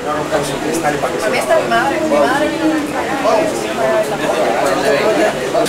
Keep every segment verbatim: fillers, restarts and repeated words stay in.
No rompamos el cristal para que se... Para mí está mi madre, mi madre vino a la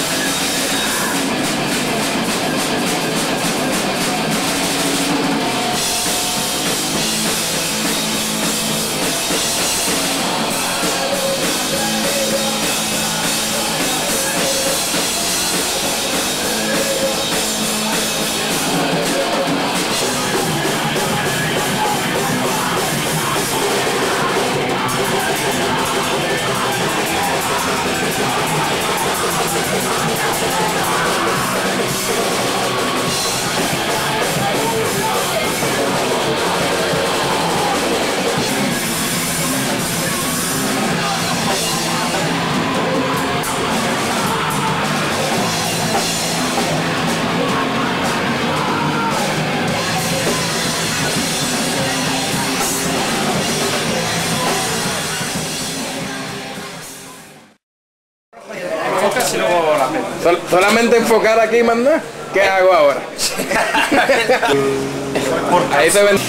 y luego la pena. Sol solamente enfocar aquí, manda. ¿Qué hago ahora? Ahí se ven.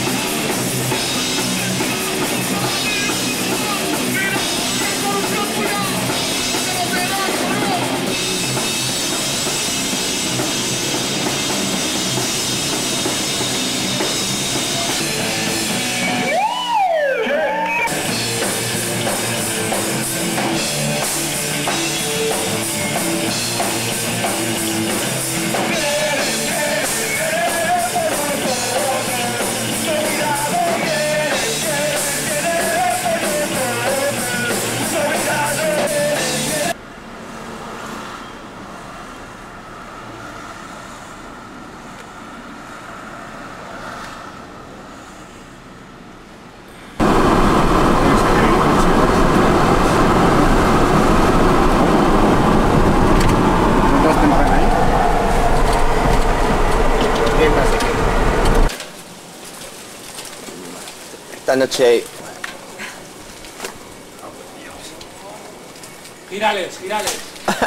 Esta noche... Gírales, gírales.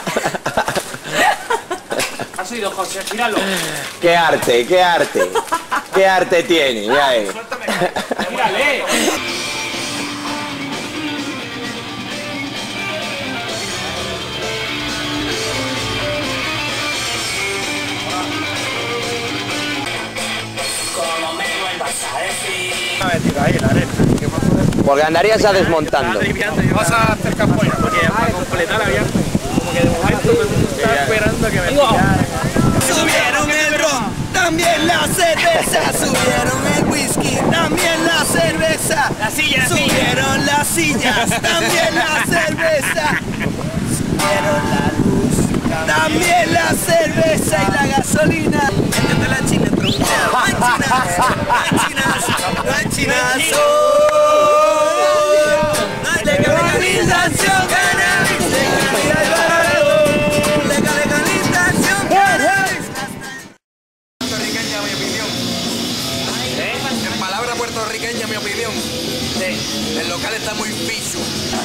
¿Has oído, José? Gíralo. ¡Qué arte, qué arte! ¡Qué arte tiene! Ya es. Suéltame. Gírale. Porque andarías ya desmontando. Vas a hacer capoeira. Porque para completar había como que de momento todo el mundo estaba esperando que me pillaran. Subieron el ron, también la cerveza. Subieron el whisky, también la cerveza. La silla, la Subieron las sillas, también la cerveza. Subieron la luz, también la cerveza y la gasolina. Métete la china, trompea. No hay chinazo, no hay chinazo, no hay chinazo. No hay legalización, cannabis, legalización, legalización, cannabis. Puertorriqueña, mi opinión. En palabra puertorriqueña, mi opinión. El local está muy picho.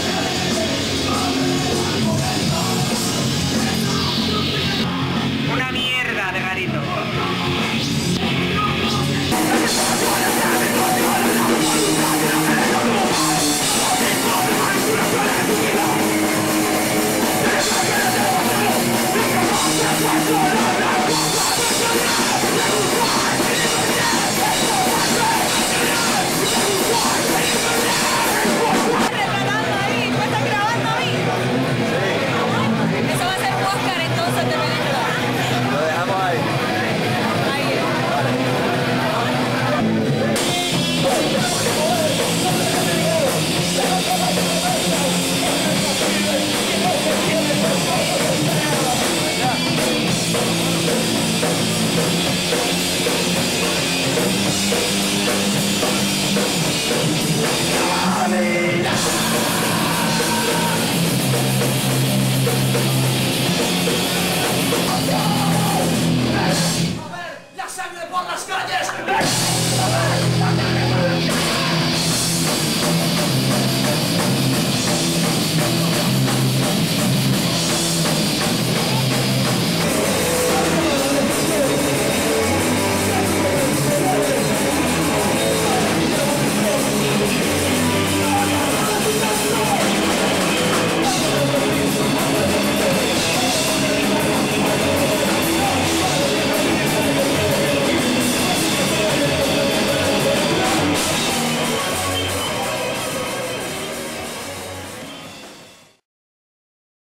Una mierda de garito.